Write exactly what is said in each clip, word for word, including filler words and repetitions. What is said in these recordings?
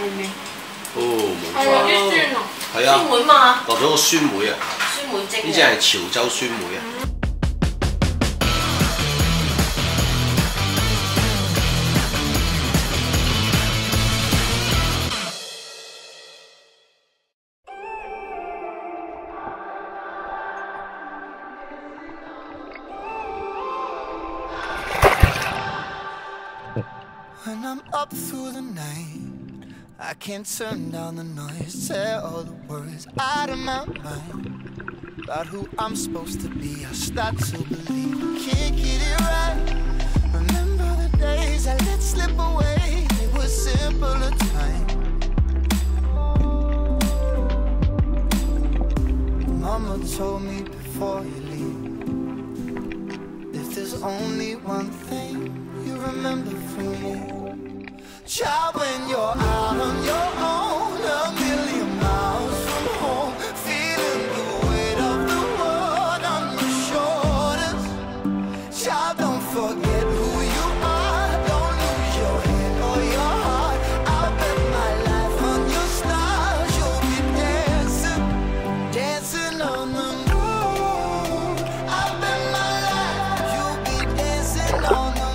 咩？ 哦，冇係啊，啲酸啊， 係啊， 酸梅嘛， 落咗個酸梅啊！ 酸梅蒸。 呢只係潮州酸梅啊！ When I'm up through the night, I can't turn down the noise, tear all the words out of my mind. About who I'm supposed to be, I start to believe I can't get it right. Remember the days I let slip away, they were simpler times. Mama told me before you leave, if there's only one thing you remember from me, child, when you're out on your own, a million miles from home, feeling the weight of the world on your shoulders. Child, don't forget who you are, don't lose your head or your heart. I'll bet my life on your stars, you'll be dancing, dancing on the moon. I'll bet my life you'll be dancing on the moon.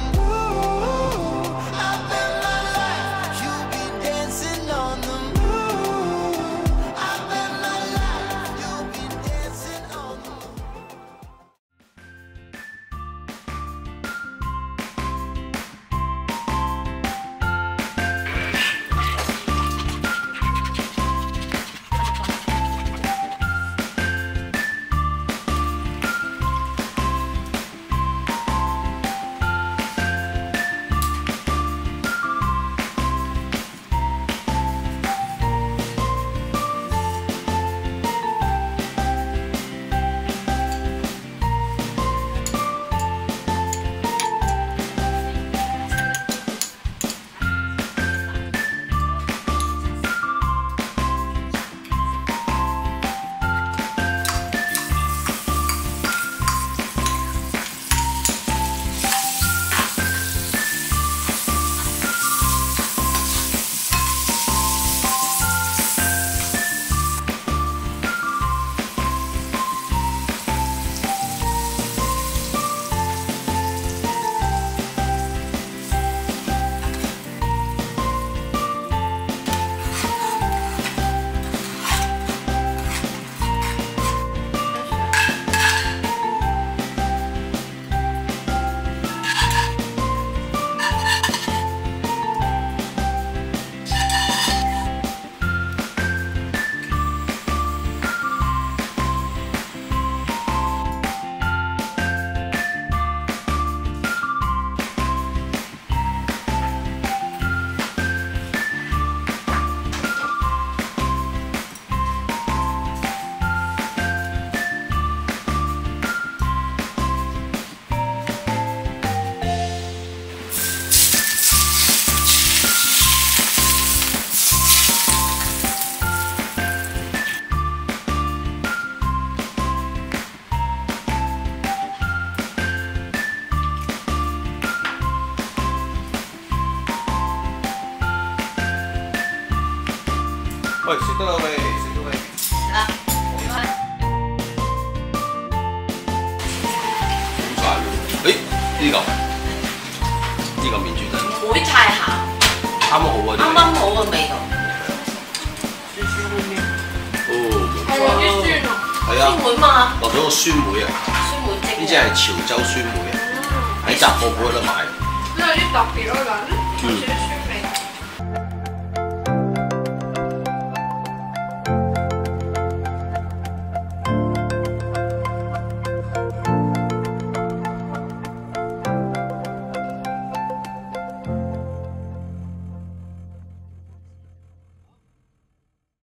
喂，食得啦喂，食咗未？ 食啦，唔該。 好晒喎！誒呢嚿呢嚿面珠墩， 唔會太鹹， 啱啱好啊！ 啱啱好嘅味道。酸酸咩咩？ 哦，冇係啊，啲酸啊， 係啊， 酸梅嘛， 落咗個酸梅啊！ 酸梅蒸。 呢只係潮州酸梅啊，喺雜貨鋪有得買。 都有啲特別咯，咁。 嗯。